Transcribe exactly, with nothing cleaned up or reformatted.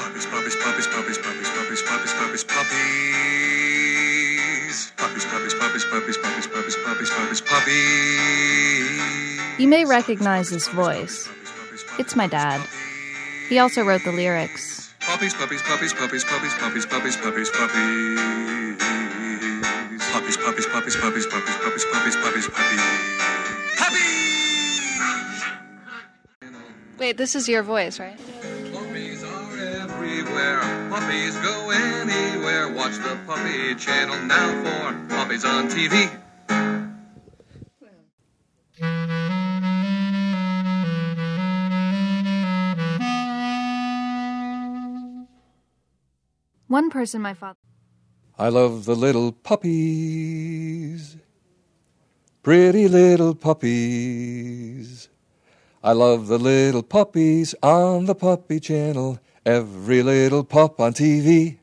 Puppies, puppies, puppies, puppies, puppies, puppies, puppies, puppies, puppies. Puppies, puppies, puppies, puppies, puppies, puppies, puppies, puppies, puppies. You may recognize his voice. It's my dad. He also wrote the lyrics. Puppies, puppies, puppies, puppies, puppies, puppies, puppies, puppies, puppies. Puppies, puppies, puppies, puppies, puppies, puppies, puppies, puppies, puppies. Puppies! Wait, this is your voice, right? Puppies are everywhere. Puppies go anywhere. Watch the Puppy Channel now for Puppies on T V. One person my father... I love the little puppies, pretty little puppies. I love the little puppies on the Puppy Channel, every little pup on T V.